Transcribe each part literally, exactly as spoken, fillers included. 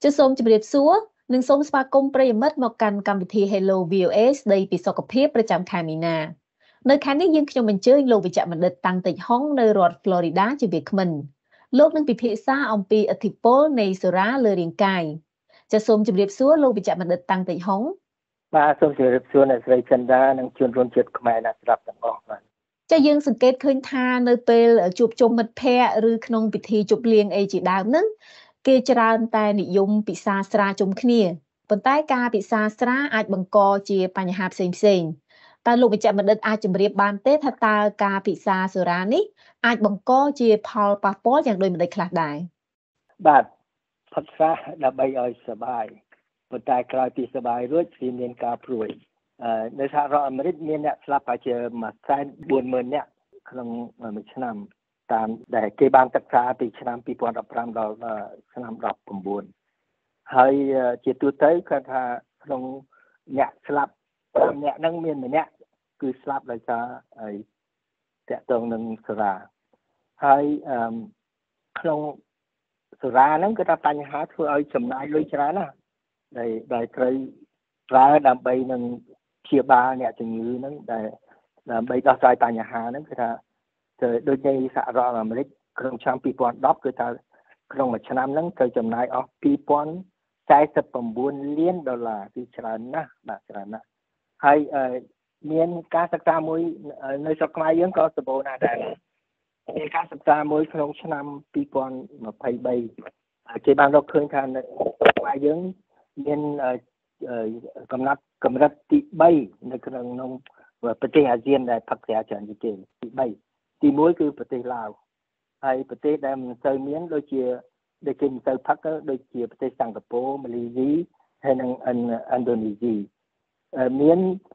ជសូមជម្រាបសួរនិងសូមស្វាគមន៍ប្រិយមិត្តមកកាន់កម្មវិធី Hello វី អូ เอ ស្ដីពីសុខភាពប្រចាំខែមីនានៅខែនេះយើងខ្ញុំអញ្ជើញលោកវិជ្ជបណ្ឌិតតាំងតិចហុងនៅរដ្ឋ Florida ជាវាគ្មិនលោកនឹងពិភាក្សាអំពីឥទ្ធិពលនៃសូរ៉ាលើរាងកាយចាសសូមជម្រាបសួរលោកវិជ្ជបណ្ឌិតតាំងតិចហុងបាទសូមជម្រាបសួរអ្នកស្រីចិនដានិងជនរួមជាតិខ្មែរអ្នកស្ដាប់ទាំងអស់បាទចាយើងសង្កេតឃើញថានៅពេលជួបជុំមិត្តភ័ក្តិឬក្នុងពិធីជប់លៀងអីជាដើមហ្នឹងគេច្រើនតែនិយមពិសាស្រាជុំគ្នាប៉ុន្តែការពិសាស្រាអាចបង្កជាបញ្ហាផ្សេងផ្សេងតើលោកវិជ្ជបណ្ឌិតអាចជម្រាបបានទេថាតើការពិសាសូរ៉ានេះអាចបង្កជាផលប៉ះពាល់យ៉ាងដូចម្តេចខ្លះដែរបាទផឹកស្រាដើម្បីឲ្យសប្បាយប៉ុន្តែក្រោយពីសប្បាយរួចវាមានការព្រួយអឺនៅសហរដ្ឋអាមេរិកមានអ្នកស្លាប់ប្រហែលជាមួយសែនបួនម៉ឺននាក់ក្នុងមួយឆ្នាំតាមដែលគេបានសិក្សាពីឆ្នាំពីរពាន់ដប់ប្រាំដល់ឆ្នាំដប់៩ហើយជាទូទៅគាត់ថាក្នុងអ្នកស្លាប់អ្នកហ្នឹងមានម្នាក់គឺស្លាប់ដោយសារអីតាក់ទងនឹងសូរ៉ាហើយអឺក្នុងសូរ៉ាហ្នឹងគឺថាបញ្ហាធ្វើឲ្យចំណាយលុយច្រើនណាស់ដែលដែលត្រូវប្រើដើម្បីនឹងព្យាបាលអ្នកជំងឺហ្នឹងដែលដើម្បីដោះស្រាយបញ្ហាហ្នឹងគឺថាដូចនៃសហរដ្ឋអាមេរិកក្នុងឆ្នាំពីរពាន់ដប់គឺថាក្នុងមួយឆ្នាំហ្នឹងត្រូវចំណាយអស់ពីរពាន់សែសិប៩លានដុល្លារគឺច្រើនណាស់បាទច្រើនណាស់ហើយមានការសិក្សាមួយនៅស្រុកខ្មែរយើងក៏សម្បូរណាស់ដែរមានការសិក្សាមួយក្នុងឆ្នាំពីរពាន់ម្ភៃបីគេបានរកឃើញថានៅខ្មែរយើងមានកំណត់កម្រិតទីបីនៅក្នុងក្នុងប្រទេសអាស៊ានដែលផឹកស្រាច្រើនជាងគេទីបីទីមួយគឺប្រទេសឡាវហើយប្រទេសដែលមិនសូវមានដូចជាដូចគេមិនសូវផឹកដូចជាប្រទេសសិង្ហបុរីម៉ាឡេស៊ីហើយនិងឥណ្ឌូនេស៊ីមាន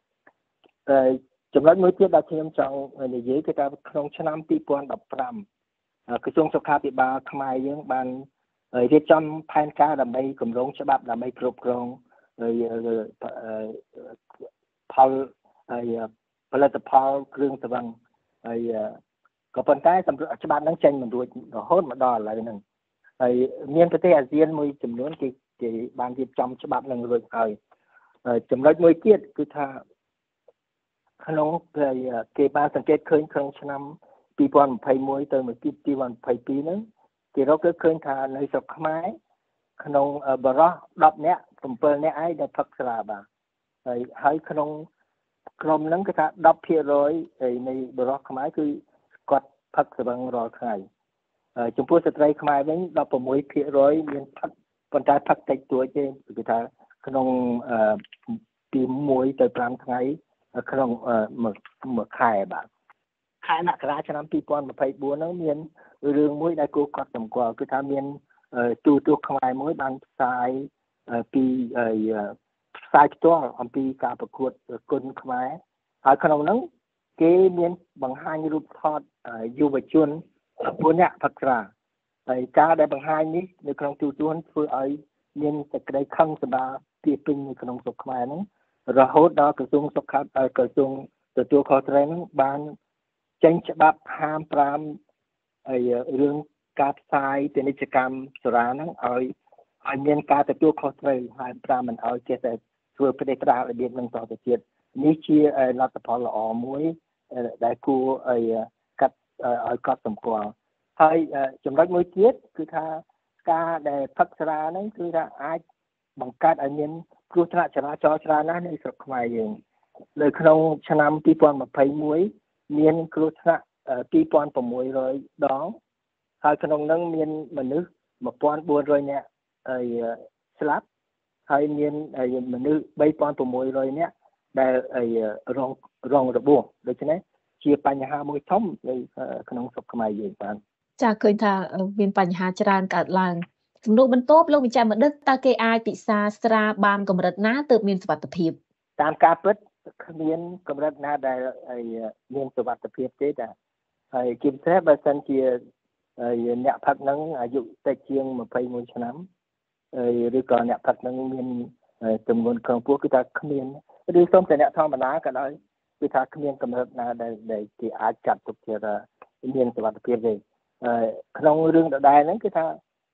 ចំណុចមួយទៀតដែលខ្ញុំចង់និយាយគឺថាក្នុងឆ្នាំពីរពាន់ដប់ប្រាំក្រសួងសុខាភិបាលខ្មែរយើងបានរៀបចំផែនការដើម្បីគម្រោងច្បាប់ដើម្បីគ្រប់គ្រងផលហើយផលិតផលគ្រឿងស្រវឹងហើយក៏ប៉ុន្តែសម្រាប់ច្បាប់ហ្នឹងចេញមិនរួចរហូតមកដល់ឥឡូវហ្នឹងហើយមានប្រទេសអាស៊ានមួយចំនួនគេគេបានរៀបចំច្បាប់ហ្នឹងរួចហើយចំណុចមួយទៀតគឺថាក្នុងគេបានសង្កេតឃើញក្នុងឆ្នាំពីរពាន់ម្ភៃមួយទៅពីរពាន់ម្ភៃពីរហ្នឹងគេរកឃើញថានៅស្រុកខ្មែរក្នុងបរិសុទ្ធដប់នាក់៧នាក់ឯងដែលផឹកស្រាបាទហើយហើយក្នុងក្រុមហ្នឹងគេថាដប់ភាគរយនៃបរិសុទ្ធខ្មែរគឺគាត់ផឹកស្វឹងរាល់ថ្ងៃចំពោះស្ត្រីខ្មែរវិញដប់៦ភាគរយមានផឹកប៉ុន្តែផឹកតិចតួចទេគឺថាក្នុងពីមួយទៅប្រាំថ្ងៃក្នុងមួយខែបាទខែមករាឆ្នាំពីរពាន់ម្ភៃបួនហ្នឹងមានរឿងមួយដែលគួរកត់សម្គាល់គឺថាមានទូរទស្សន៍ខ្មែរមួយបានផ្សាយពីផ្សាយផ្ទាល់អំពីការប្រកួតគុនខ្មែរហើយក្នុងហ្នឹងគេមានបង្ហាញរូបថតយុវជនbốnនាក់ផឹកស្រាហើយការដែលបង្ហាញនេះនៅក្នុងទូរទស្សន៍ធ្វើឲ្យមានសេចក្តីខឹងសម្បាពីពេញនៅក្នុងស្រុកខ្មែរហ្នឹងរហូតដល់ក្រសួងសុខាភិបាលក្រសួងទទួលខុសត្រូវហ្នឹងបានចេញច្បាប់ហាមប្រាមហើយរឿងការផ្សាយពាណិជ្ជកម្មសូរ៉ាហ្នឹងឲ្យឲ្យមានការទទួលខុសត្រូវហាមប្រាមមិនឲ្យចេះតែធ្វើប្រទេសផ្ដាល់របៀបហ្នឹងតទៅទៀតនេះជាលទ្ធផលល្អមួយដែលគួរឲ្យកាត់ឲ្យកត់សម្គាល់ហើយចំណុចមួយទៀតគឺថាការដែលផឹកស្រាហ្នឹងគឺថាអាចបង្កើតឲ្យមានគ្រោះថ្នាក់ចរាចរណ៍ច្រើនណាស់នៅស្រុកខ្មែរយើងនៅក្នុងឆ្នាំពីរពាន់ម្ភៃមួយមានគ្រោះថ្នាក់ពីរពាន់៦រយដងហើយក្នុងនោះមានមនុស្សmột nghìn bốn trămនាក់ហើយស្លាប់ហើយមានមនុស្សba nghìn sáu trămនាក់ដែលរងរងរបួសដូច្នេះជាបញ្ហាមួយធំនៅក្នុងស្រុកខ្មែរយើងបាទចាឃើញថាមានបញ្ហាច្រើនកើតឡើងសំណួរបន្ទាប់លោកវិជ្ជបណ្ឌិតតើគេអាចពិសាស្រាបានកម្រិតណាទើបមានសុវត្ថិភាពតាមការពិតគ្មានកម្រិតណាដែលមានសុវត្ថិភាពទេតាហើយជាពិសេសបើសិនជាអ្នកផឹកហ្នឹងអាយុតិចជាងម្ភៃមួយឆ្នាំឬក៏អ្នកផឹកហ្នឹងមានចំនួនក្នុងពោះគឺថាគ្មានឬសូមតែអ្នកធម្មតាក៏ដោយគឺថាគ្មានកម្រិតណាដែលគេអាចចាត់ទុកជាមានសុវត្ថិភាពទេក្នុងរឿងដដែលហ្នឹងគឺថា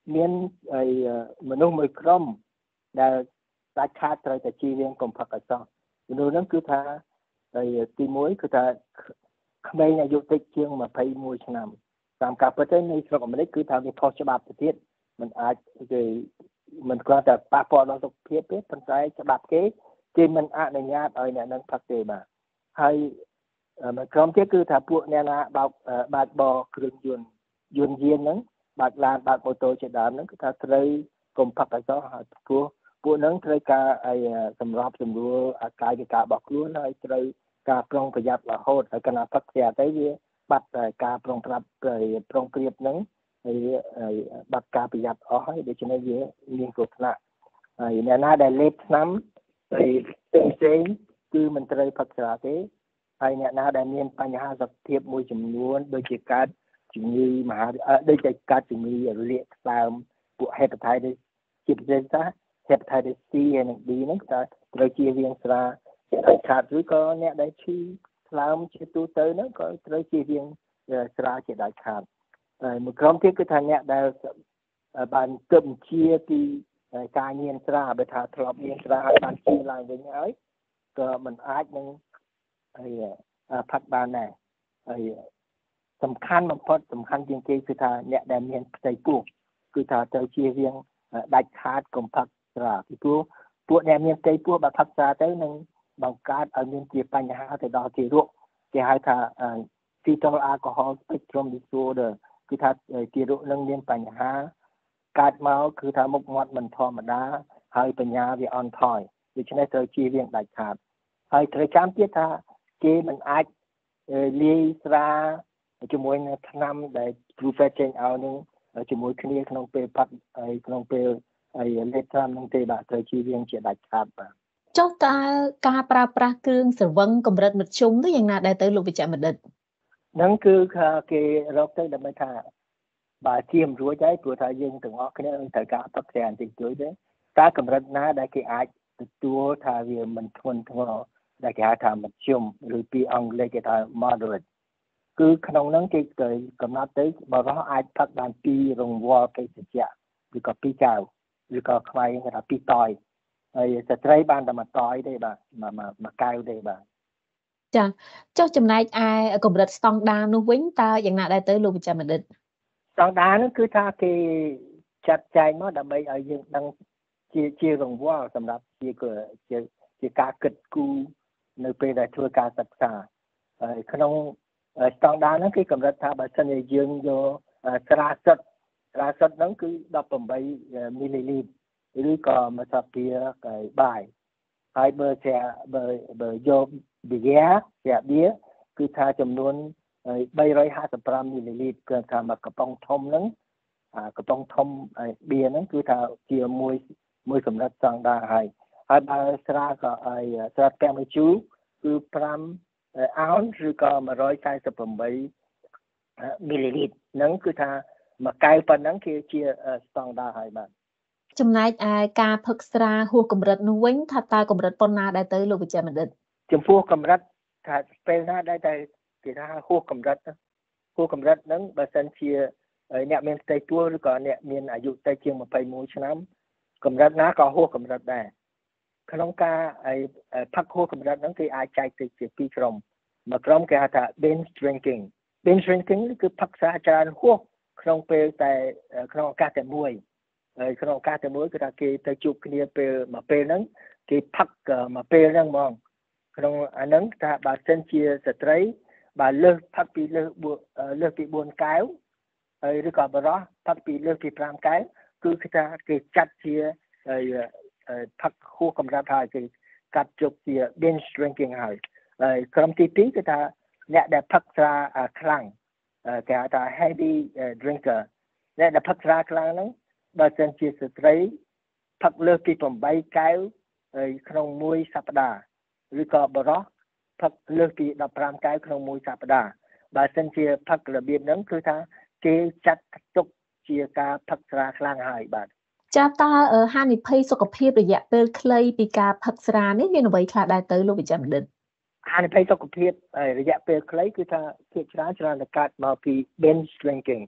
មានមនុស្សមួយក្រុមដែលដាច់ខាតត្រូវតែជៀសវាងកុំផឹកឲ្យសោះមនុស្សហ្នឹងគឺថាទីមួយគឺថាក្មេងអាយុតិចជាងยี่สิบเอ็ดឆ្នាំតាមការពិតទៅនៅស្រុកអាមេរិកគឺថាវាខុសច្បាប់ទៅទៀតมันអាចគេមិនគ្រាន់តែប៉ះពាល់ដល់សុខភាពទេប៉ុន្តែច្បាប់គេគេមិនអនុញ្ញាតឲ្យអ្នកនឹងផឹកទេបាទហើយមួយក្រុមទៀតគឺថាពួកអ្នកណាបើកបើកបរគ្រឿងយន្តយន្តយានហ្នឹងបើកឡានបើកម៉ូតូជាដើមហ្នឹងគឺថាត្រូវកុំផឹកឲ្យសោះហើយព្រោះពួកហ្នឹងត្រូវការឲ្យសម្របសម្រួលអាកាយវិការរបស់ខ្លួនហើយត្រូវការប្រុងប្រយ័ត្នរហូតហើយកណ្ដាផឹកផ្ទះទៅវាបាត់ការប្រុងប្រាប់ប្រុងប្រៀបហ្នឹងហើយបាត់ការប្រយ័ត្នអស់ហើយដូច្នេះវាមានគ្រោះថ្នាក់ហើយអ្នកណាដែលលេបថ្នាំហើយផ្សេងៗគឺមិនត្រូវផឹកស្រាទេហើយអ្នកណាដែលមានបញ្ហាសុខភាពមួយចំនួនដូចជាកើតជំងឺមហាដូចជាកើតជំងឺរលាកថ្លើមពួក hepatitis ជាពិសេសថា hepatitis C និង D ហ្នឹងគឺត្រូវជៀសវាងស្រាដាច់ខាតឬក៏អ្នកដែលឈឺថ្លើមជាទូទៅហ្នឹងក៏ត្រូវជៀសវាងស្រាជាដាច់ខាតហើយមួយក្រុមទៀតគឺថាអ្នកដែលបានគិតបញ្ជាពីការញៀនស្រាបើថាធ្លាប់ញៀនស្រាហើយបានជឿឡើងវិញហើយក៏មិនអាចនឹងហើយផឹកបានដែរហើយសំខាន់បំផុតសំខាន់ជាងគេគឺថាអ្នកដែលមានផ្ទៃពោះគឺថាត្រូវជៀសវាងដាច់ខាតកុំផឹកស្រាពីព្រោះពួកអ្នកមានផ្ទៃពោះបើផឹកស្រាទៅនឹងបង្កើតឲ្យមានជាបញ្ហាទៅដល់ទារកគេហៅថា fetal alcohol spectrum disorder គឺថាទារកនឹងមានបញ្ហាកើតមកគឺថាមុខមាត់មិនធម្មតាហើយបញ្ញាវាអន់ថយដូច្នេះត្រូវជៀសវាងដាច់ខាតហើយត្រូវចាំទៀតថាគេមិនអាចលាយស្រាជាមួយនឹងថ្នាំដែលគ្រូពេទ្យចេញឲ្យនឹងជាមួយគ្នាក្នុងពេលផឹកហើយក្នុងពេលហើយលេបថ្នាំនឹងទេបាទត្រូវជៀសវាងជាដាច់ខាតបាទចុះតើការប្រើប្រាស់គ្រឿងស្រវឹងកម្រិតមធ្យមនោះយ៉ាងណាដែរទៅលោកវិជ្ជបណ្ឌិតហ្នឹងគឺគេរកទៅដើម្បីថាបាទជៀសមិនរួចហើយព្រោះថាយើងទាំងអស់គ្នាត្រូវការផឹកស្រាបន្តិចតួចទេតើកម្រិតណាដែលគេអាចទទួលថាវាមិនធ្ងន់ធ្ងរដែលគេហៅថាមធ្យមឬពីអង់គ្លេសគេថា moderate គឺក្នុងហ្នឹងគេកំណត់ទៅបរិសុទ្ធអាចផឹកបានពីររង្វល់កេសជ្ជៈឬក៏ពីរកែវឬក៏ខ្វែងគេថាពីរតយហើយស្ត្រីបានតែមួយតយទេបាទមួយកែវទេបាទចាចុះចំណែកឯកម្រិតស្តង់ដារនោះវិញតើយ៉ាងណាដែរទៅលោកវិជ្ជបណ្ឌិតស្តង់ដារនោះគឺថាគេចាត់ចែងមកដើម្បីឲ្យយើងដឹងជាជារង្វល់សម្រាប់ជាជាជាការគិតគូរនៅពេលដែលធ្វើការសិក្សាហើយក្នុងស្តង់ដារហ្នឹងគេកម្រិតថាបើសិនជាយើងយកស្រាសុទ្ធស្រាសុទ្ធហ្នឹងគឺដប់ប្រាំបីមីលីលីត្រឬក៏មួយស្លាបព្រាបាយហើយបើជាបើបើយកប៊ីយ៉ាស្រាបៀរគឺថាចំនួនបីរយហាសិបប្រាំមីលីលីត្រគឺថាមកកំប៉ុងធំហ្នឹងកំប៉ុងធំបៀហ្នឹងគឺថាជាមួយមួយកម្រិតស្តង់ដារហើយហើយបើស្រាក៏ឲ្យស្រាតែមួយជូរគឺប្រាំអោនឬក៏មួយរយកែសិបប្រាំបីមីលីលីត្រហ្នឹងគឺថាមួយកែវប៉ុណ្ណឹងគឺជាស្តង់ដារហើយបាទចំណែកឯការផឹកស្រាហួសកម្រិតនោះវិញថាតើកម្រិតប៉ុណ្ណាដែរទៅលោកវិជ្ជបណ្ឌិតចំពោះកម្រិតថាពេលណាដែរតែគេថាហួសកម្រិតហួសកម្រិតហ្នឹងបើសិនជាអ្នកមានផ្ទៃពោះឬក៏អ្នកមានអាយុតិចជាងยี่สิบเอ็ดឆ្នាំកម្រិតណាក៏ហួសកម្រិតដែរក្នុងការផឹកហួសកម្រិតហ្នឹងគេអាចចែកទៅជាពីរក្រុមមួយក្រុមគេហៅថា binge drinking binge drinking គឺផឹកស្រាច្រើនហួសក្នុងពេលតែក្នុងឱកាសតែមួយហើយក្នុងឱកាសតែមួយគឺថាគេទៅជួបគ្នាពេលមួយពេលហ្នឹងគេផឹកមួយពេលហ្នឹងហ្មងក្នុងអាហ្នឹងថាបើសិនជាស្ត្រីបើលើសផឹកពីលើសលើសពីបួនកែវហើយឬក៏បរិសុទ្ធផឹកពីលើសពីប្រាំកែវគឺគេថាគេចាត់ជាផឹកហួសកម្រិតហើយគេកាត់ជប់ជា binge drinking ហើយហើយក្រុមទីពីរគឺថាអ្នកដែលផឹកស្រាខ្លាំងគេហៅថា heavy drinker អ្នកដែលផឹកស្រាខ្លាំងហ្នឹងបើសិនជាស្ត្រីផឹកលើសពីប្រាំបីកែវហើយក្នុងមួយសប្តាហ៍ឬក៏បរិសុទ្ធផឹកលើសពីដប់ប្រាំកែវក្នុងមួយសប្តាហ៍បើសិនជាផឹករបៀបហ្នឹងគឺថាគេចាត់ទុកជាការផឹកស្រាខ្លាំងហើយបាទចាតើហានិភ័យសុខភាពរយៈពេលខ្លីពីការផឹកស្រានេះមានអ្វីខ្លះដែរទៅលោកវិជ្ជបណ្ឌិតហានិភ័យសុខភាពរយៈពេលខ្លីគឺថាភាគច្រើនច្រើនតែកើតមកពី binge drinking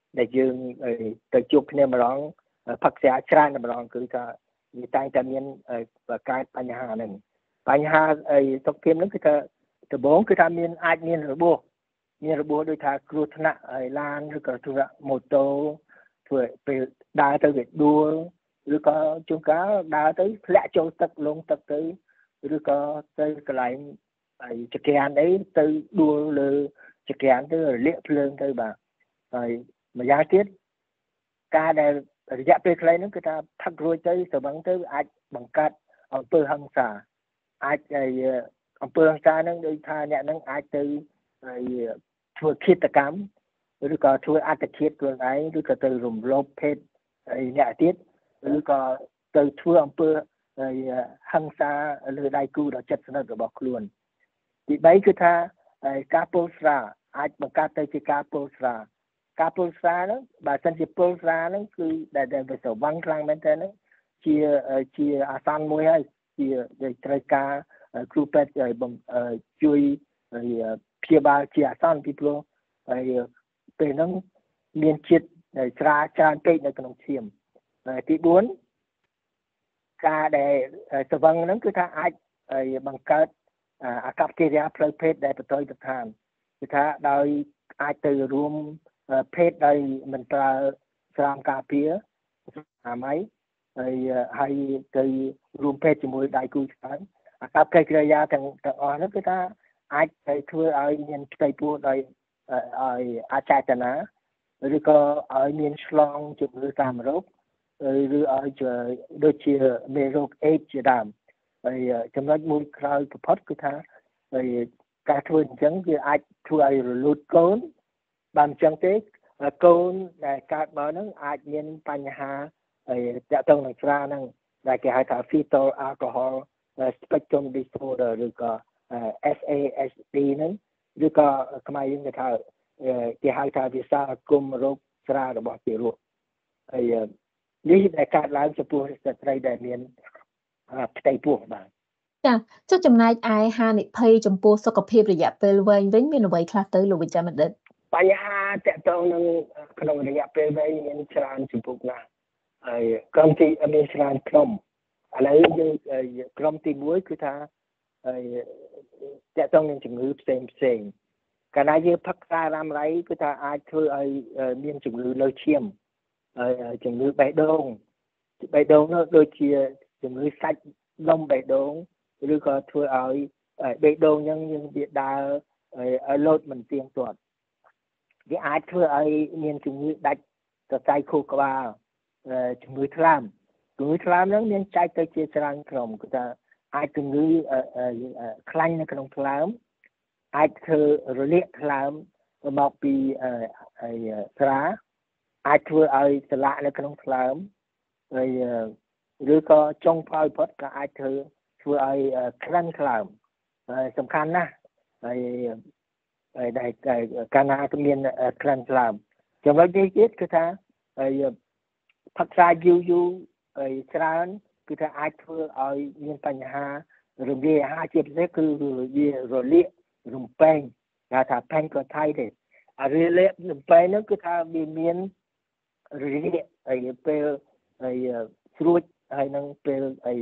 ដែលយើងទៅជួបគ្នាម្ដងផឹកស្រាច្រើនម្ដងគឺថាវាតែងតែមានកើតបញ្ហាហ្នឹងបញ្ហាសុខភាពហ្នឹងគឺថាដំបូងគឺថាមានអាចមានរបួសមានរបួសដូចថាគ្រោះថ្នាក់ហើយឡានឬក៏គ្រោះថ្នាក់ម៉ូតូធ្វើពេលដើរទៅវាដួលឬក៏ជួនកាលដើរទៅធ្លាក់ចូលទឹកលងទឹកទៅឬក៏ទៅកន្លែងហើយចក្រានអីទៅដួលលើចក្រានទៅរលាកភ្លើងទៅបាទហើយម្យ៉ាងទៀតការដែលរយៈពេលខ្លីហ្នឹងគឺថាផឹករួចទៅស្រវឹងទៅអាចបង្កើតអំពើហិង្សាអាចអំពើហិង្សាហ្នឹងដូចថាអ្នកហ្នឹងអាចទៅធ្វើឃាតកម្មឬក៏ធ្វើអត្តឃាតខ្លួនឯងឬក៏ទៅរំលោភភេទអ្នកទៀតឬក៏ទៅធ្វើអំពើហិង្សាលើដៃគូដ៏ជិតស្និទ្ធរបស់ខ្លួនទីបីគឺថាការពុលស្រាអាចបង្កើតទៅជាការពុលស្រាការពុលស្រាហ្នឹងបើសិនជាពុលស្រាហ្នឹងគឺដែលវាស្រវឹងខ្លាំងមែនតើហ្នឹងជាជាអាសន្នមួយហើយជាត្រូវការគ្រូពេទ្យជួយព្យាបាលជាអាសន្នពីព្រោះហើយពេលហ្នឹងមានជាតិស្រាច្រើនពេកនៅក្នុងឈាមទីបួនការដែលស្រវឹងហ្នឹងគឺថាអាចបង្កើតអាកប្បកិរិយាផ្លូវភេទដែលបន្តទៅតាមគឺថាដោយអាចទៅរួមភេទដោយមិនប្រើស្រោមការពារអាម៉ៃហើយហើយទៅរួមភេទជាមួយដៃគូច្រើនអាកប្បកិរិយាទាំងទាំងអស់ហ្នឹងគឺថាអាចទៅធ្វើឲ្យមានផ្ទៃពោះដោយឲ្យអចេតនាឬក៏ឲ្យមានឆ្លងជំងឺតាមរោគឬឲ្យដូចជាមេរោគអេដជាដើមហើយចំណុចមួយក្រោយបំផុតគឺថាការធ្វើអញ្ចឹងវាអាចធ្វើឲ្យរលូតកូនបើមិនអញ្ចឹងទេកូនដែលកើតមកហ្នឹងអាចមានបញ្ហាតាក់ទងនឹងស្រាហ្នឹងដែលគេហៅថា fetal alcohol spectrum disorder ឬក៏ เอส เอ เอส ดี ហ្នឹងឬក៏ខ្មែរយើងគេថាគេហៅថាវិសាគមរោគស្រារបស់ទារកហើយនេះដែលកើតឡើងចំពោះស្ត្រីដែលមានផ្ទៃពោះបាទចាចុះចំណែកឯហានិភ័យចំពោះសុខភាពរយៈពេលវែងវិញមានអ្វីខ្លះទៅលោកវិជ្ជបណ្ឌិតបញ្ហាតាក់ទងនឹងក្នុងរយៈពេលវែងមានច្រើនចំពោះណាស់ហើយក្រុមទីមានច្រើនក្រុមឥឡូវយើងក្រុមទីមួយគឺថាហើយតាក់ទងនឹងជំងឺផ្សេងផ្សេងកាលណាយើងផឹកស្រារ៉ាំរ៉ៃគឺថាអាចធ្វើឲ្យមានជំងឺលើឈាមហើយជំងឺបេះដូងបេះដូងនោះដូចជាជំងឺសាច់ដុំបេះដូងឬក៏ធ្វើឲ្យបេះដូងហ្នឹងយើងវាដើរឲ្យលោតមិនទៀងទាត់វាអាចធ្វើឲ្យមានជំងឺដាច់សរសៃខួរក្បាលជំងឺថ្លើមជំងឺថ្លើមហ្នឹងមានចែកទៅជាច្រើនក្រុមគឺថាអាចជំងឺខ្លាញ់នៅក្នុងថ្លើមអាចធ្វើរលាកថ្លើមមកពីស្រាអាចធ្វើឲ្យស្លាកនៅក្នុងថ្លើមហើយឬក៏ចុងផោយផុតក៏អាចធ្វើធ្វើឲ្យក្រិនថ្លើមសំខាន់ណាស់ហើយដែលកាលណាក៏មានក្រិនថ្លើមចំណុចនេះទៀតគឺថាហើយផឹកស្រាយូរយូរហើយច្រើនគឺថាអាចធ្វើឲ្យមានបញ្ហារលាកអាហារជាពិសេសគឺវារលាករំពេងគេថា pancreatitis អារលាករំពេងហ្នឹងគឺថាវាមានរលាកហើយពេលហើយស្រួចហើយនឹងពេលហើយ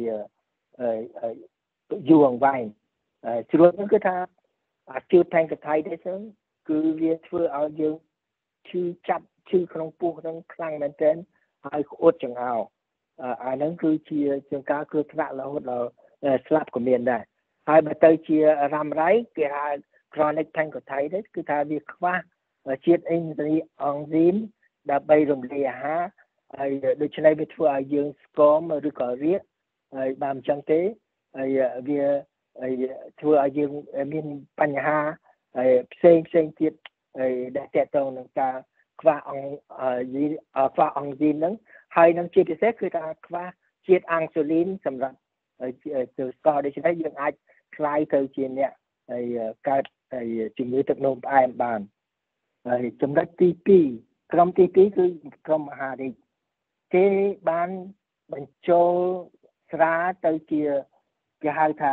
យូរអង្វែងស្រួចហ្នឹងគឺថាអាជឿ pancreatitis ហ្នឹងគឺវាធ្វើឲ្យយើងឈឺចាប់ឈឺក្នុងពោះហ្នឹងខ្លាំងមែនទែនហើយក្អួតចង្អោរអាហ្នឹងគឺជាជាការគ្រោះថ្នាក់រហូតដល់ស្លាប់ក៏មានដែរហើយបើទៅជារ៉ាំរ៉ៃគេហៅ chronic pancreatitis គឺថាវាខ្វះជាតិអេនអង់ស៊ីមដើម្បីរំលាយអាហារហើយដូច្នេះវាធ្វើឲ្យយើងស្គមឬក៏រាកហើយបើមិនចឹងទេហើយវាធ្វើឲ្យយើងមានបញ្ហាហើយផ្សេងផ្សេងទៀតហើយដែលតកតងនឹងការខ្វះអង់ខ្វះអង់ស៊ីមហ្នឹងហើយនឹងជាពិសេសគឺថាខ្វះជាតិអាំងស៊ូលីនសម្រាប់ទៅស្ករដូច្នេះយើងអាចคล้ายទៅជាអ្នកហើយកើតហើយជំងឺទឹកនោមផ្អែមបានហើយចំណុចទីពីរក្រុមទីពីរគឺក្រុមអាហារិកគេបានបញ្ចូលស្រាទៅជាគេហៅថា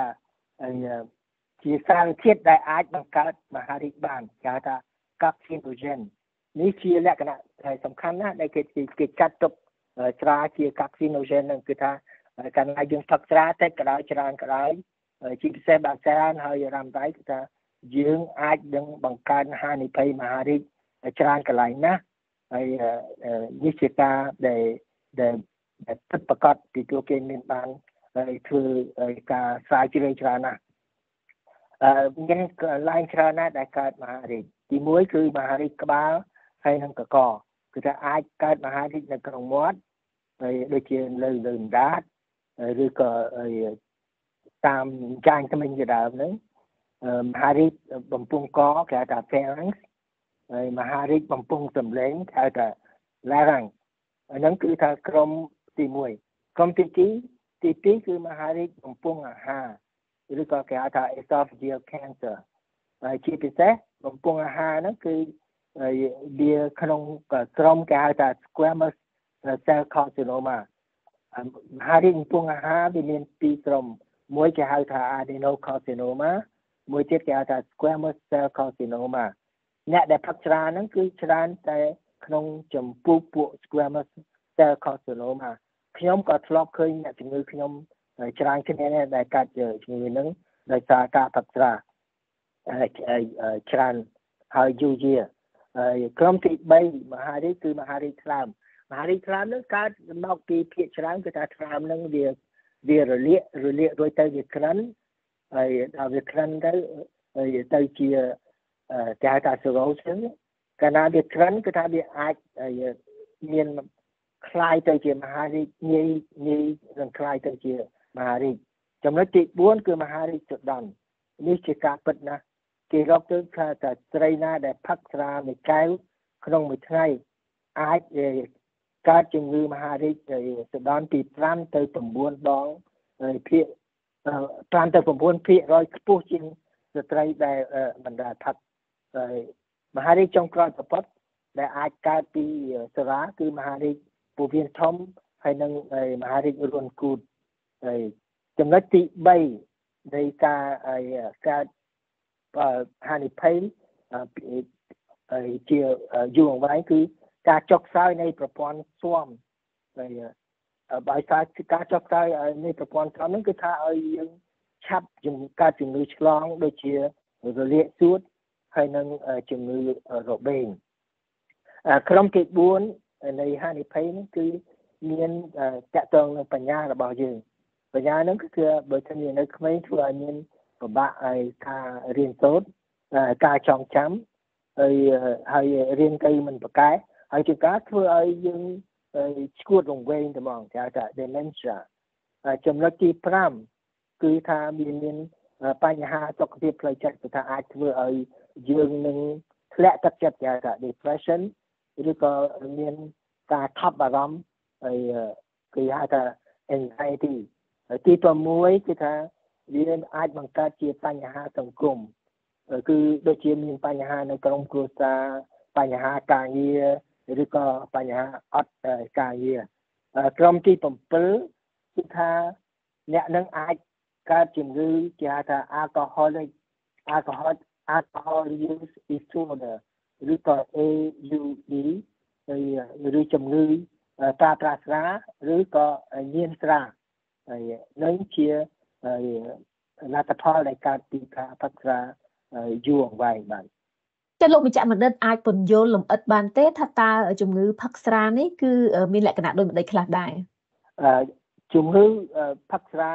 ជាសារធាតុដែលអាចបង្កើតមហារីកបានគេហៅថា carcinogen នេះជាលក្ខណៈដែលសំខាន់ណាស់ដែលគេគេចាត់ទុកស្រាជា carcinogen នឹងគឺថាកាលណាយើងផឹកស្រាតិចក៏ដោយច្រើនក៏ដោយជាពិសេសបើច្រើនហើយរ៉ាំរ៉ៃគឺថាយើងអាចនឹងបង្កើនហានិភ័យមហារីកច្រើនកន្លែងណាស់ហើយនេះជាការដែលដែលពិតប្រាកដពីទូគេមានបានហើយធ្វើការស្រាវជ្រាវច្រើនណាស់អឺមានកន្លែងច្រើនណាស់ដែលកើតមហារីកទីមួយគឺមហារីកក្បាលហើយនិងកកគឺថាអាចកើតមហារីកនៅក្នុងមាត់ហើយដូចជាលើលើដាតឬក៏តាមចាញ់ថ្មិញជាដើមហ្នឹងមហារីកបំពង់កគេហៅថា pharynx ហើយមហារីកបំពង់សម្លេងគេហៅថា larynx ហ្នឹងគឺថាក្រុមទីមួយក្រុមទីពីរទីពីរគឺមហារីកបំពង់អាហារឬក៏គេហៅថា esophageal cancer ហើយជាពិសេសបំពង់អាហារហ្នឹងគឺវាក្នុងក្រុមគេហៅថា squamous cell carcinoma មហារីកបំពង់អាហារវាមានពីរក្រុមមួយគេហៅថា adenocarcinoma មួយទៀតគេហៅថា squamous cell carcinoma អ្នកដែលផឹកស្រាហ្នឹងគឺច្រើនតែក្នុងចម្ពោះពួក squamous cell carcinoma ខ្ញុំក៏ធ្លាប់ឃើញអ្នកជំងឺខ្ញុំច្រើនគ្នាដែលកើតជំងឺហ្នឹងដោយសារការផឹកស្រាច្រើនហើយយូរយារហើយក្រុមទីបីមហារីកគឺមហារីកថ្លើមមហារីកថ្លើមហ្នឹងកើតមកពីភាគច្រើនគឺថាថ្លើមហ្នឹងវាវារលាករលាករួចទៅវាក្រិនហើយដល់វាក្រិនទៅហើយទៅជាគេហៅថា cirrhosis កាលណាវាក្រិនគឺថាវាអាចមានคล้ายទៅជាមហារីកងាយងាយនឹងคล้ายទៅជាមហារីកចំណុចទីបួនគឺមហារីកសុដន់នេះជាការពិតណាស់គេរកទៅថាស្ត្រីណាដែលផឹកស្រាមួយកែវក្នុងមួយថ្ងៃអាចកើតជំងឺមហារីកសុដន់ពីប្រាំទៅប្រាំបួនដងភាគប្រាំទៅប្រាំបួនភាគរយខ្ពស់ជាងស្ត្រីដែលមិនដែលផឹកមហារីកចុងក្រោយប្រពន្ធដែលអាចកើតពីសារាគឺមហារីកពោះវៀនធំហើយនិងមហារីករួនគូតហើយចំណុចទីបីនៃការកើតហានិភ័យជាយូរអង្វែងគឺការចុកខ្សោយនៃប្រព័ន្ធស៊ាំហើយបើការការចុកខ្សោយនៃប្រព័ន្ធស៊ាំហ្នឹងគឺថាឲ្យយើងឆាប់កើតជំងឺឆ្លងដូចជារលាកសួតហើយនិងជំងឺរបេងក្រុមទីបួននៃហានិភ័យហ្នឹងគឺមានតកតងនឹងបញ្ញារបស់យើងបញ្ញាហ្នឹងគឺបើថាមាននៅក្មេងធ្វើឲ្យមានពិបាកឲ្យការរៀនសូត្រការចងចាំហើយហើយរៀនទៅមិនប្រកែកហើយជាការធ្វើឲ្យយើងឈួតរង្វែងតែហ្មងគេហៅថា dementia ចំណុចទីប្រាំគឺថាមានមានបញ្ហាសុខភាពផ្លូវចិត្តគឺថាអាចធ្វើឲ្យយើងនឹងធ្លាក់ទឹកចិត្តគេហៅថា depression ឬក៏មានការថប់បារម្ភហើយគេហៅថា anxiety ទីប្រាំមួយគឺថាវាអាចបង្កើតជាបញ្ហាសង្គមគឺដូចជាមានបញ្ហានៅក្នុងគ្រួសារបញ្ហាការងារឬក៏បញ្ហាអត់ការងារក្រុមទី7គឺថាអ្នកនឹងអាចកើតជំងឺគេហៅថា alcoholic alcohol alcohol use disorder ឬក៏ A U D ឬជំងឺការប្រាស្រ័យឬក៏ញៀនស្រាហើយនឹងជាលទ្ធផលដែលកើតពីការផឹកស្រាយូរអង្វែងបាទចាលោកម្ចាស់បណ្ឌិតអាចពន្យល់លម្អិតបានទេថាតើជំងឺផឹកស្រានេះគឺមានលក្ខណៈដូចម្តេចខ្លះដែរជំងឺផឹកស្រា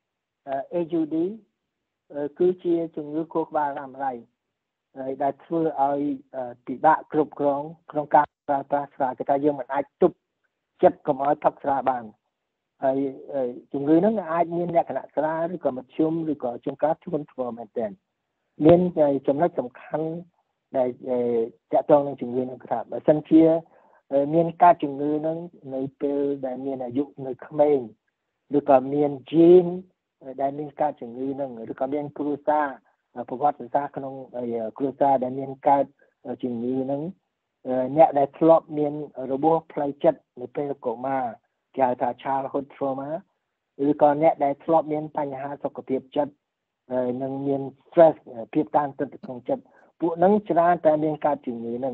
A U D គឺជាជំងឺខួរក្បាលរ៉ាំរ៉ៃហើយដែលធ្វើឲ្យពិបាកគ្រប់គ្រងក្នុងការប្រើប្រាស់ស្រាគេថាយើងមិនអាចទប់ចិត្តកុំឲ្យផឹកស្រាបានហើយជំងឺហ្នឹងអាចមានលក្ខណៈស្រាលឬក៏មធ្យមឬក៏ជួនកាលធ្ងន់ធ្ងរមែនទែនមានចំណុចសំខាន់ដែលតាក់ទងនឹងជំងឺហ្នឹងគឺថាបើសិនជាមានការជំងឺហ្នឹងនៅពេលដែលមានអាយុនៅក្មេងឬក៏មាន gene ដែលមានការជំងឺហ្នឹងឬក៏មានគ្រួសារប្រវត្តិសាស្ត្រក្នុងគ្រួសារដែលមានកើតជំងឺហ្នឹងអ្នកដែលធ្លាប់មានរបួសផ្លូវចិត្តនៅពេលកុមារគេហៅថា childhood trauma ឬក៏អ្នកដែលធ្លាប់មានបញ្ហាសុខភាពចិត្តនិងមាន stress ភាពតានតឹងក្នុងចិត្តពួកហ្នឹងច្រើនតែមានកើតជំងឺហ្នឹង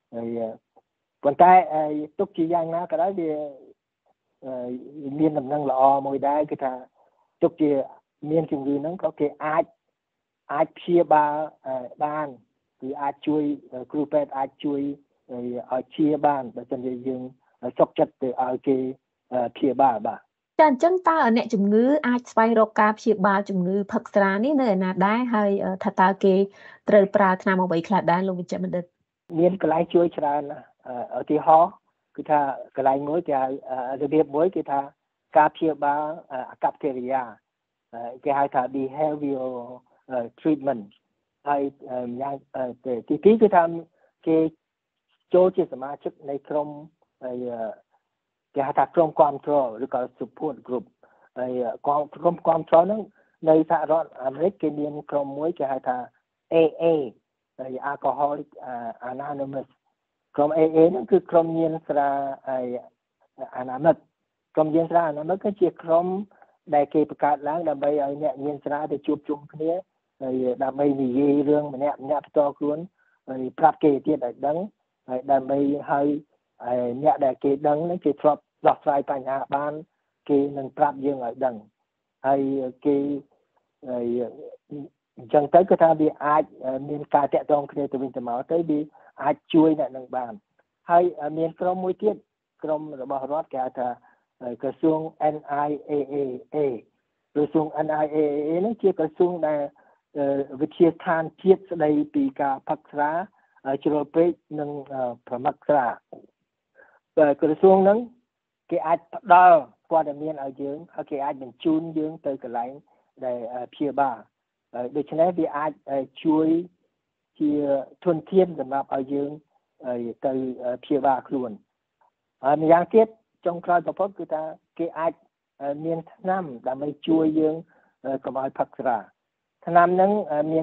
ហើយប៉ុន្តែទុកជាយ៉ាងណាក៏ដោយវាមានដំណឹងល្អមួយដែរគឺថាទុកជាមានជំងឺហ្នឹងក៏គេអាចអាចព្យាបាលបានគឺអាចជួយគ្រូពេទ្យអាចជួយឲ្យព្យាបាលបើមិនជាយើងសុខចិត្តទៅឲ្យគេព្យាបាលបាទចាអញ្ចឹងតើអ្នកជំងឺអាចស្វែងរកការព្យាបាលជំងឺផឹកស្រានេះនៅឯណាដែរហើយថាតើគេត្រូវប្រើថ្នាំអ្វីខ្លះដែរលោកវិជ្ជបណ្ឌិតមានកន្លែងជួយច្រើនណាស់ឧទាហរណ៍គឺថាកន្លែងមួយគេរបៀបមួយគេថាការព្យាបាលអាកប្បកិរិយាគេហៅថា behavioral treatment ហើយយ៉ាងទីពីរគឺថាគេចូលជាសមាជិកនៃក្រុមហើយគេហៅថាក្រុមគាំទ្រឬក៏ support group ហើយក្រុមគាំទ្រហ្នឹងនៅសហរដ្ឋអាមេរិកគេមានក្រុមមួយគេហៅថា A A ហើយ Alcoholic Anonymous ក្រុម A A ហ្នឹងគឺក្រុមញៀនស្រាហើយអាណាមិកក្រុមញៀនស្រាអាណាមិកគឺជាក្រុមដែលគេបង្កើតឡើងដើម្បីឲ្យអ្នកញៀនស្រាទៅជួបជុំគ្នាហើយដើម្បីនិយាយរឿងម្នាក់ម្នាក់ផ្ទាល់ខ្លួនហើយប្រាប់គេទៀតឲ្យដឹងហើយដើម្បីឲ្យអ្នកដែលគេដឹងហ្នឹងគេធ្លាប់ដោះស្រាយបញ្ហាបានគេនឹងប្រាប់យើងឲ្យដឹងហើយគេហើយអញ្ចឹងទៅគឺថាវាអាចមានការតាក់ទងគ្នាទៅវិញទៅមកទៅវាអាចជួយអ្នកនឹងបានហើយមានក្រុមមួយទៀតក្រុមរបស់រដ្ឋគេហៅថាក្រសួង N I A A A ក្រសួង N I A A A នេះជាក្រសួងដែលវិទ្យាស្ថានជាតិស្ដីពីការផឹកស្រាជ្រុលពេកនិងប្រមាត់ស្រាក្រសួងហ្នឹងគេអាចផ្ដល់ព័ត៌មានឲ្យយើងហើយគេអាចបញ្ជូនយើងទៅកន្លែងដែលព្យាបាលដូច្នេះវាអាចជួយជាធនធានសម្រាប់ឲ្យយើងទៅព្យាបាលខ្លួនហើយម្យ៉ាងទៀតចុងក្រោយបំផុតគឺថាគេអាចមានថ្នាំដើម្បីជួយយើងកុំឲ្យផឹកស្រាថ្នាំហ្នឹងមាន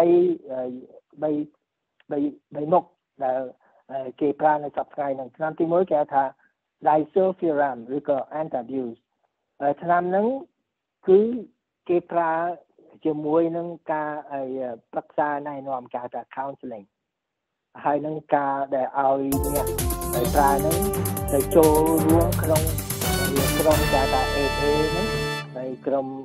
3 3មុខដែលគេប្រើនៅសប្តាហ៍ហ្នឹងថ្នាំទីមួយគេហៅថា disulfiram ឬក៏ antabuse ថ្នាំហ្នឹងគឺគេប្រើជាមួយនឹងការប្រឹក្សាណែនាំការថា counseling ហើយនឹងការដែលឲ្យអ្នកដែលប្រើហ្នឹងទៅចូលរួមក្នុងក្រុមការថា A A ហ្នឹងហើយក្រុម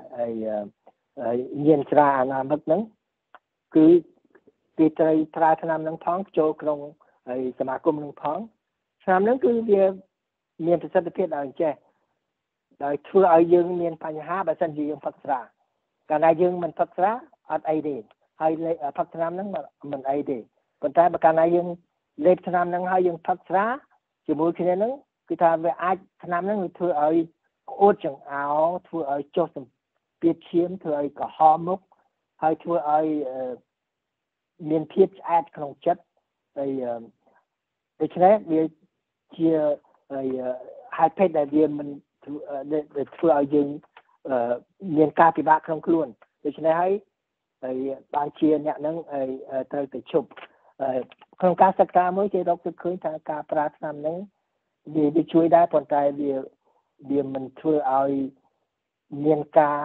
ញៀនស្រាអាណាមិកហ្នឹងគឺគេត្រូវប្រើថ្នាំហ្នឹងផងចូលក្នុងហើយសមាគមហ្នឹងផងថ្នាំហ្នឹងគឺវាមានប្រសិទ្ធភាពដល់អញ្ចេះដោយធ្វើឲ្យយើងមានបញ្ហាបើសិនជាយើងផឹកស្រាកាលណាយើងមិនផឹកស្រាអត់អីទេហើយផឹកថ្នាំហ្នឹងមិនអីទេប៉ុន្តែបើកាលណាយើងលេបថ្នាំហ្នឹងហើយយើងផឹកស្រាជាមួយគ្នាហ្នឹងគឺថាវាអាចថ្នាំហ្នឹងវាធ្វើឲ្យក្អួតចង្អោរធ្វើឲ្យចុះសម្ពាធឈាមធ្វើឲ្យក្រហមមុខហើយធ្វើឲ្យមានភាពឆ្អែតក្នុងចិត្តហើយដូច្នេះវាជាហេតុភេទដែលវាមិនធ្វើឲ្យយើងមានការពិបាកក្នុងខ្លួនដូច្នេះហើយហើយបានជាអ្នកហ្នឹងត្រូវទៅឈប់ក្នុងការសិក្សាមួយគេរកឃើញថាការប្រើថ្នាំហ្នឹងវាជួយដែរប៉ុន្តែវាវាមិនធ្វើឲ្យមានការ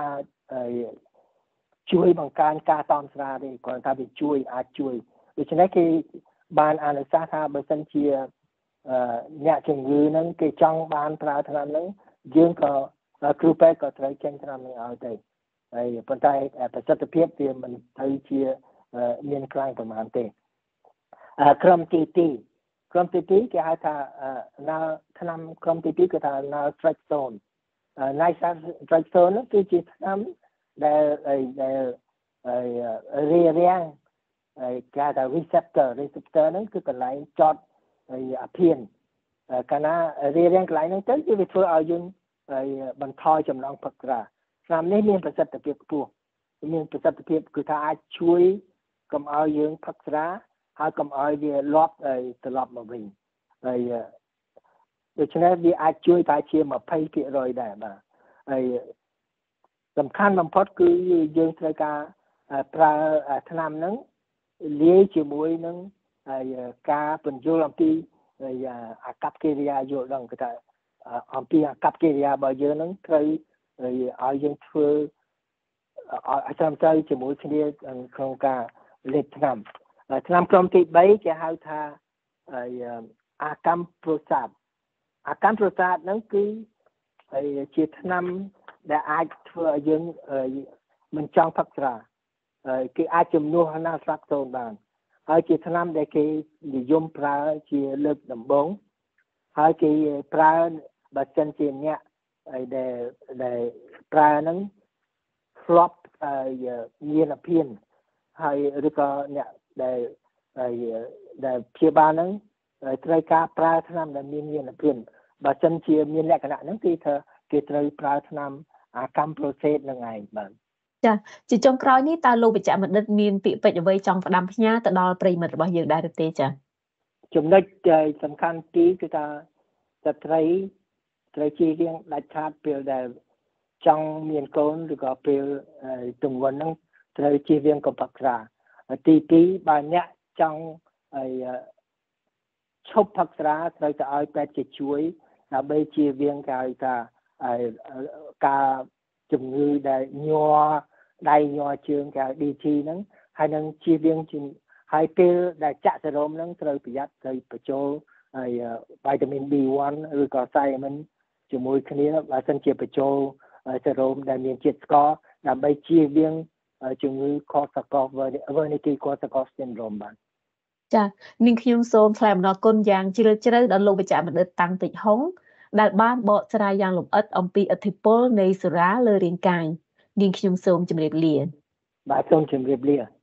ជួយបង្កើនការតមស្រាទេគ្រាន់តែវាជួយអាចជួយដូច្នេះគេបានអនុសាសន៍ថាបើសិនជាអ្នកជំងឺហ្នឹងគេចង់បានប្រើថ្នាំហ្នឹងយើងក៏គ្រូពេទ្យក៏ត្រូវចេញថ្នាំហ្នឹងឲ្យទៅហើយប៉ុន្តែប្រសិទ្ធភាពវាមិនទៅជាមានខ្លាំងប្រហែលទេក្រុមទីពីរក្រុមទីពីរគេហៅថាថ្នាំក្រុមទីពីរគឺថា naltrexone naltrexone នោះគឺជាថ្នាំដែលដែលរារាំងគេហៅថា receptor receptor ហ្នឹងគឺកន្លែងចតអាភៀនកាលណារារាំងកន្លែងហ្នឹងទៅគឺវាធ្វើឲ្យយើងបន្ថយចំណង់ផឹកស្រាថ្នាំនេះមានប្រសិទ្ធភាពខ្ពស់មានប្រសិទ្ធភាពគឺថាអាចជួយកុំឲ្យយើងផឹកស្រាហើយកុំឲ្យវាលាប់ត្រឡប់មកវិញហើយដូច្នេះវាអាចជួយតែជាยี่สิบเปอร์เซ็นต์ ដែរបាទហើយសំខាន់បំផុតគឺយើងត្រូវការប្រើថ្នាំហ្នឹងលាយជាមួយនឹងការបញ្យល់អំពីអាកប្បកិរិយាយល់ដឹងគឺថាអំពីអាកប្បកិរិយារបស់យើងហ្នឹងត្រូវឲ្យយើងធ្វើឲ្យត្រឹមត្រូវជាមួយគ្នាក្នុងការលេបថ្នាំថ្នាំក្រុមទីបីគេហៅថាហើយអាកម្មប្រូសាតអាកម្មប្រូសាតហ្នឹងគឺជាថ្នាំដែលអាចធ្វើឲ្យយើងមិនចង់ផឹកស្រាហើយគេអាចជំនួសណាល់ស្លាកសូនបានហើយជាថ្នាំដែលគេនិយមប្រើជាលើកដំបូងហើយគេប្រើបើសិនជាអ្នកដែលដែលប្រើហ្នឹងធ្លាប់មានអាភិនហើយឬក៏អ្នកដែលដែលព្យាបាលហ្នឹងត្រូវការប្រើថ្នាំដែលមានមានអាភិនបើសិនជាមានលក្ខណៈហ្នឹងគឺថាគេត្រូវប្រើថ្នាំអាកម្មប្រូសេតហ្នឹងឯងបាទចាជាចុងក្រោយនេះតើលោកវិជ្ជបណ្ឌិតមានពាក្យពេចន៍អ្វីចង់ផ្ដាំផ្ញើទៅដល់ប្រិយមិត្តរបស់យើងដែរទេចាចំណុចសំខាន់ទីគឺថាស្ត្រីត្រូវជៀសវាងដាច់ខាតពេលដែលចង់មានកូនឬក៏ពេលទង្វើហ្នឹងត្រូវជៀសវាងកុំផឹកស្រាទីពីរបើអ្នកចង់ឈប់ផឹកស្រាត្រូវទៅឲ្យពេទ្យជាជួយដើម្បីជៀសវាងគេហៅថាការជំងឺដែលញ័រដៃញ័រជើងគេហៅ ឌី ធី ហ្នឹងហើយនឹងជៀសវាងហើយពេលដែលចាក់សេរ៉ូមហ្នឹងត្រូវប្រយ័ត្នត្រូវបញ្ចូលហើយវីតាមីន ប៊ី វ៉ាន់ ឬក៏សាយអាមីនជាមួយគ្នាបើសិនជាបញ្ចូលសេរ៉ូមដែលមានជាតិស្ករដើម្បីជៀសវាងជំងឺ Korsakoff Wernicke Korsakoff syndrome បាទចានាងខ្ញុំសូមថ្លែងអំណរគុណយ៉ាងជ្រាលជ្រៅដល់លោកវិជ្ជបណ្ឌិតតាំងតិចហុងដែលបានបកស្រាយយ៉ាងលម្អិតអំពីឥទ្ធិពលនៃសុរាលើរាងកាយនាងខ្ញុំសូមជម្រាបលាបាទសូមជម្រាបលា